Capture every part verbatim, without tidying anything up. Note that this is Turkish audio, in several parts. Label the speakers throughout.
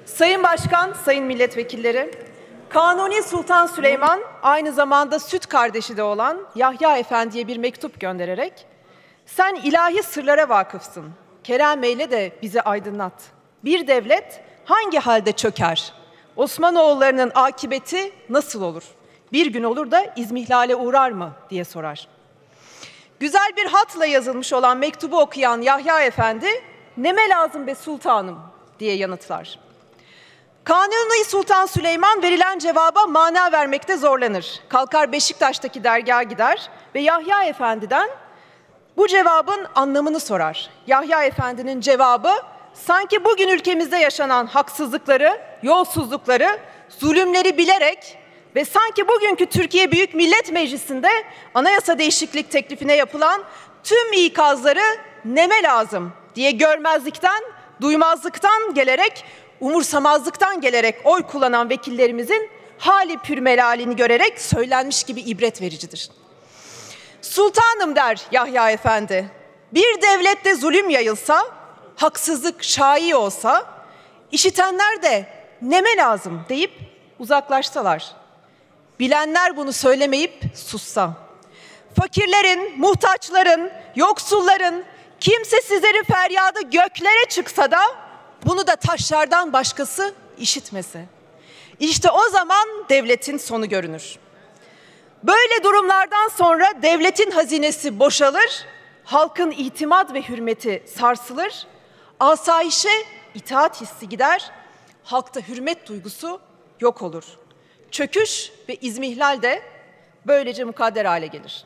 Speaker 1: Sayın Başkan, sayın milletvekilleri, Kanuni Sultan Süleyman aynı zamanda süt kardeşi de olan Yahya Efendi'ye bir mektup göndererek "Sen ilahi sırlara vakıfsın, kerem eyle de bizi aydınlat. Bir devlet hangi halde çöker? Osmanoğullarının akıbeti nasıl olur? Bir gün olur da izmihlale uğrar mı?" diye sorar. Güzel bir hatla yazılmış olan mektubu okuyan Yahya Efendi, "Neme lazım be sultanım?" diye yanıtlar. Kanuni Sultan Süleyman verilen cevaba mana vermekte zorlanır. Kalkar Beşiktaş'taki dergaha gider ve Yahya Efendi'den bu cevabın anlamını sorar. Yahya Efendi'nin cevabı, sanki bugün ülkemizde yaşanan haksızlıkları, yolsuzlukları, zulümleri bilerek ve sanki bugünkü Türkiye Büyük Millet Meclisi'nde anayasa değişiklik teklifine yapılan tüm ikazları neme lazım diye görmezlikten, duymazlıktan gelerek, umursamazlıktan gelerek oy kullanan vekillerimizin hali pürmelalini görerek söylenmiş gibi ibret vericidir. "Sultanım," der Yahya Efendi, "bir devlette zulüm yayılsa, haksızlık şai olsa, işitenler de neme lazım deyip uzaklaşsalar. Bilenler bunu söylemeyip sussa. Fakirlerin, muhtaçların, yoksulların, kimsesizlerin feryadı göklere çıksa da bunu da taşlardan başkası işitmese. İşte o zaman devletin sonu görünür. Böyle durumlardan sonra devletin hazinesi boşalır, halkın itimat ve hürmeti sarsılır, asayişe itaat hissi gider, halkta hürmet duygusu yok olur. Çöküş ve izmihlal de böylece mukadder hale gelir."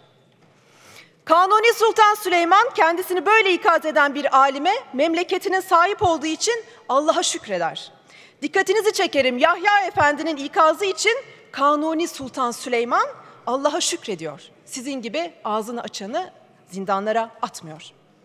Speaker 1: Kanuni Sultan Süleyman kendisini böyle ikaz eden bir alime memleketinin sahip olduğu için Allah'a şükreder. Dikkatinizi çekerim, Yahya Efendi'nin ikazı için Kanuni Sultan Süleyman Allah'a şükrediyor. Sizin gibi ağzını açanı zindanlara atmıyor.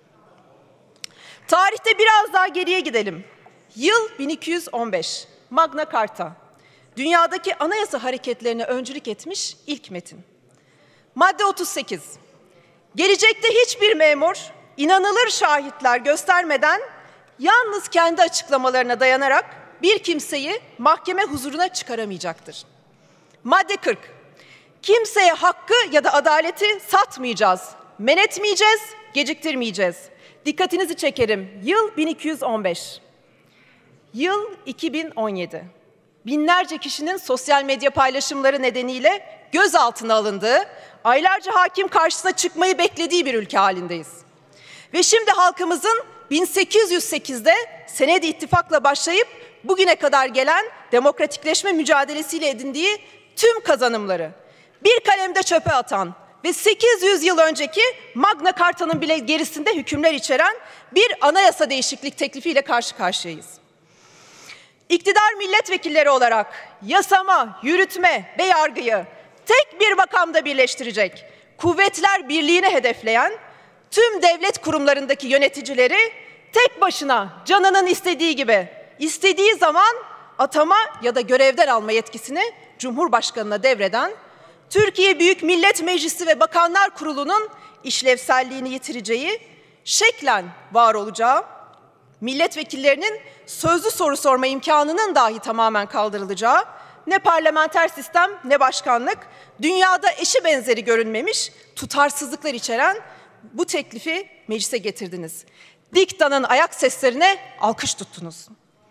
Speaker 1: Tarihte biraz daha geriye gidelim. Yıl bin iki yüz on beş. Magna Carta. Dünyadaki anayasa hareketlerine öncülük etmiş ilk metin. Madde otuz sekiz. Gelecekte hiçbir memur inanılır şahitler göstermeden yalnız kendi açıklamalarına dayanarak bir kimseyi mahkeme huzuruna çıkaramayacaktır. Madde kırk. Kimseye hakkı ya da adaleti satmayacağız, men etmeyeceğiz, geciktirmeyeceğiz. Dikkatinizi çekerim. Yıl bin iki yüz on beş. Yıl iki bin on yedi. Binlerce kişinin sosyal medya paylaşımları nedeniyle gözaltına alındığı, aylarca hakim karşısına çıkmayı beklediği bir ülke halindeyiz. Ve şimdi halkımızın bin sekiz yüz sekizde senedi ittifakla başlayıp bugüne kadar gelen demokratikleşme mücadelesiyle edindiği tüm kazanımları bir kalemde çöpe atan ve sekiz yüz yıl önceki Magna Carta'nın bile gerisinde hükümler içeren bir anayasa değişiklik teklifiyle karşı karşıyayız. İktidar milletvekilleri olarak yasama, yürütme ve yargıyı tek bir makamda birleştirecek, kuvvetler birliğini hedefleyen tüm devlet kurumlarındaki yöneticileri tek başına canının istediği gibi, istediği zaman atama ya da görevden alma yetkisini Cumhurbaşkanı'na devreden, Türkiye Büyük Millet Meclisi ve Bakanlar Kurulu'nun işlevselliğini yitireceği, şeklen var olacağı, milletvekillerinin sözlü soru sorma imkanının dahi tamamen kaldırılacağı, ne parlamenter sistem ne başkanlık, dünyada eşi benzeri görünmemiş tutarsızlıklar içeren bu teklifi meclise getirdiniz. Diktanın ayak seslerine alkış tuttunuz.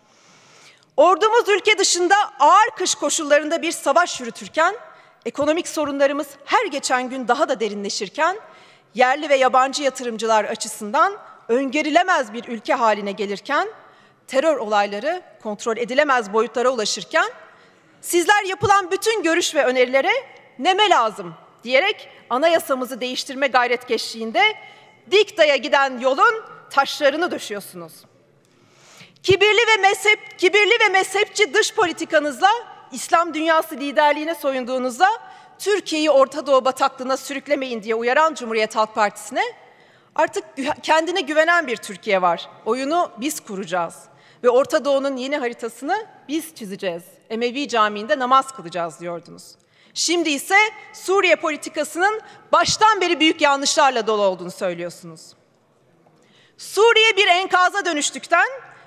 Speaker 1: Ordumuz ülke dışında ağır kış koşullarında bir savaş yürütürken, ekonomik sorunlarımız her geçen gün daha da derinleşirken, yerli ve yabancı yatırımcılar açısından öngörülemez bir ülke haline gelirken, terör olayları kontrol edilemez boyutlara ulaşırken, sizler yapılan bütün görüş ve önerilere neme lazım diyerek anayasamızı değiştirme gayretkeşliğinde diktaya giden yolun taşlarını döşüyorsunuz. Kibirli ve mezhep, kibirli ve mezhepçi dış politikanızla İslam dünyası liderliğine soyunduğunuzda Türkiye'yi Orta Doğu bataklığına sürüklemeyin diye uyaran Cumhuriyet Halk Partisi'ne artık kendine güvenen bir Türkiye var. Oyunu biz kuracağız ve Orta Doğu'nun yeni haritasını biz çizeceğiz. Emevi Camii'nde namaz kılacağız diyordunuz. Şimdi ise Suriye politikasının baştan beri büyük yanlışlarla dolu olduğunu söylüyorsunuz. Suriye bir enkaza dönüştükten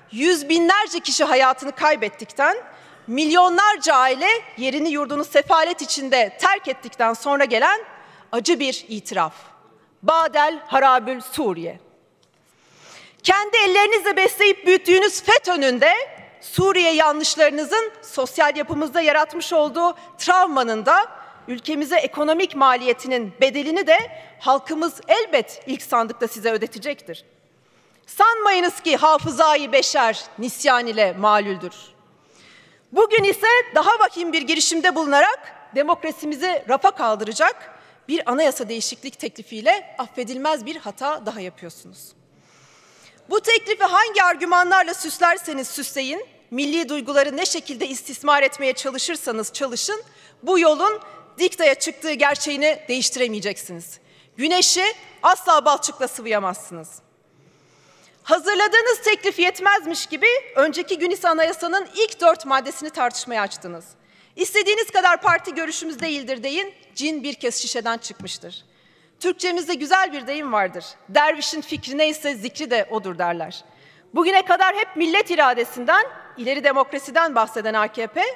Speaker 1: yüz binlerce kişi hayatını kaybettikten, milyonlarca aile yerini yurdunu sefalet içinde terk ettikten sonra gelen acı bir itiraf. Badel Harabül Suriye. Kendi ellerinizle besleyip büyüttüğünüz FETÖ'nün de Suriye yanlışlarınızın sosyal yapımızda yaratmış olduğu travmanın da ülkemize ekonomik maliyetinin bedelini de halkımız elbet ilk sandıkta size ödetecektir. Sanmayınız ki hafızayı beşer nisyan ile malüldür. Bugün ise daha vahim bir girişimde bulunarak demokrasimizi rafa kaldıracak bir anayasa değişiklik teklifiyle affedilmez bir hata daha yapıyorsunuz. Bu teklifi hangi argümanlarla süslerseniz süsleyin, milli duyguları ne şekilde istismar etmeye çalışırsanız çalışın, bu yolun diktaya çıktığı gerçeğini değiştiremeyeceksiniz. Güneşi asla balçıkla sıvayamazsınız. Hazırladığınız teklif yetmezmiş gibi önceki gün ise anayasanın ilk dört maddesini tartışmaya açtınız. İstediğiniz kadar parti görüşümüz değildir deyin, cin bir kez şişeden çıkmıştır. Türkçemizde güzel bir deyim vardır. Dervişin fikri neyse zikri de odur derler. Bugüne kadar hep millet iradesinden, ileri demokrasiden bahseden A K P,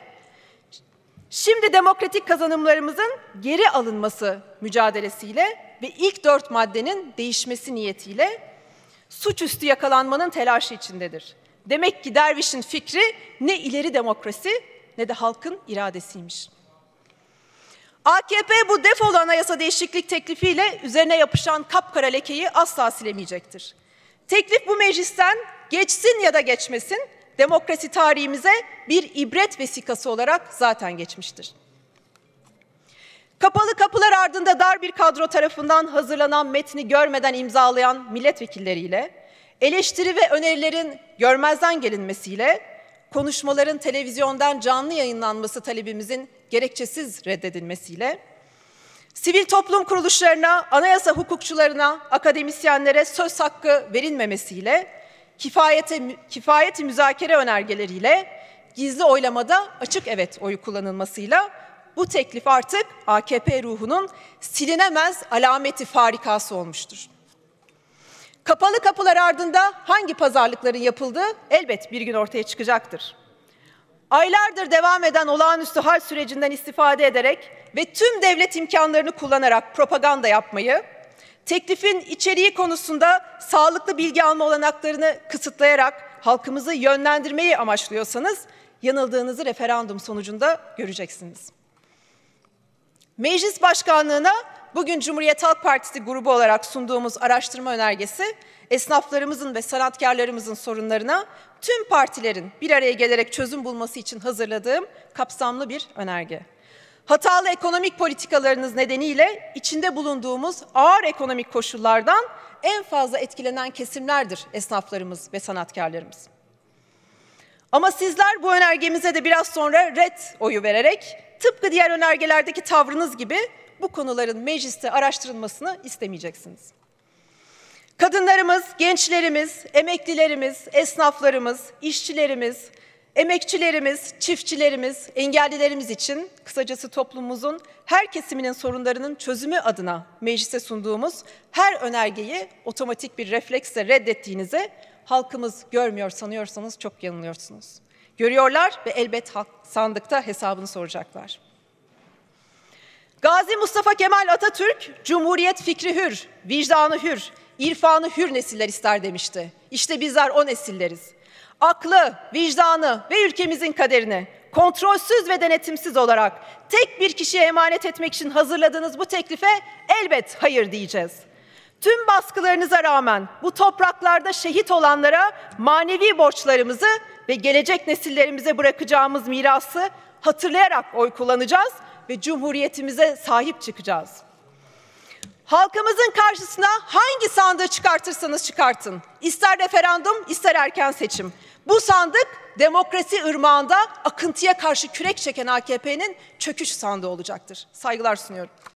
Speaker 1: şimdi demokratik kazanımlarımızın geri alınması mücadelesiyle ve ilk dört maddenin değişmesi niyetiyle suçüstü yakalanmanın telaşı içindedir. Demek ki dervişin fikri ne ileri demokrasi ne de halkın iradesiymiş. A K P bu defolu anayasa değişiklik teklifiyle üzerine yapışan kapkara lekeyi asla silemeyecektir. Teklif bu meclisten geçsin ya da geçmesin, demokrasi tarihimize bir ibret vesikası olarak zaten geçmiştir. Kapalı kapılar ardında dar bir kadro tarafından hazırlanan metni görmeden imzalayan milletvekilleriyle, eleştiri ve önerilerin görmezden gelinmesiyle, konuşmaların televizyondan canlı yayınlanması talebimizin gerekçesiz reddedilmesiyle, sivil toplum kuruluşlarına, anayasa hukukçularına, akademisyenlere söz hakkı verilmemesiyle, kifayete, kifayeti müzakere önergeleriyle, gizli oylamada açık evet oyu kullanılmasıyla bu teklif artık A K P ruhunun silinemez alameti farikası olmuştur. Kapalı kapılar ardında hangi pazarlıkların yapıldığı elbet bir gün ortaya çıkacaktır. Aylardır devam eden olağanüstü hal sürecinden istifade ederek ve tüm devlet imkanlarını kullanarak propaganda yapmayı, teklifin içeriği konusunda sağlıklı bilgi alma olanaklarını kısıtlayarak halkımızı yönlendirmeyi amaçlıyorsanız yanıldığınızı referandum sonucunda göreceksiniz. Meclis Başkanlığı'na bugün Cumhuriyet Halk Partisi grubu olarak sunduğumuz araştırma önergesi, esnaflarımızın ve sanatkarlarımızın sorunlarına tüm partilerin bir araya gelerek çözüm bulması için hazırladığım kapsamlı bir önerge. Hatalı ekonomik politikalarınız nedeniyle içinde bulunduğumuz ağır ekonomik koşullardan en fazla etkilenen kesimlerdir esnaflarımız ve sanatkarlarımız. Ama sizler bu önergemize de biraz sonra red oyu vererek tıpkı diğer önergelerdeki tavrınız gibi bu konuların mecliste araştırılmasını istemeyeceksiniz. Kadınlarımız, gençlerimiz, emeklilerimiz, esnaflarımız, işçilerimiz, emekçilerimiz, çiftçilerimiz, engellilerimiz için kısacası toplumumuzun her kesiminin sorunlarının çözümü adına meclise sunduğumuz her önergeyi otomatik bir refleksle reddettiğinizi halkımız görmüyor sanıyorsanız çok yanılıyorsunuz. Görüyorlar ve elbet halk sandıkta hesabını soracaklar. Gazi Mustafa Kemal Atatürk, Cumhuriyet fikri hür, vicdanı hür, irfanı hür nesiller ister demişti. İşte bizler o nesilleriz. Aklı, vicdanı ve ülkemizin kaderini kontrolsüz ve denetimsiz olarak tek bir kişiye emanet etmek için hazırladığınız bu teklife elbet hayır diyeceğiz. Tüm baskılarınıza rağmen bu topraklarda şehit olanlara manevi borçlarımızı ve gelecek nesillerimize bırakacağımız mirası hatırlayarak oy kullanacağız ve Cumhuriyetimize sahip çıkacağız. Halkımızın karşısına hangi sandığı çıkartırsanız çıkartın, ister referandum, ister erken seçim. Bu sandık demokrasi ırmağında akıntıya karşı kürek çeken A K P'nin çöküş sandığı olacaktır. Saygılar sunuyorum.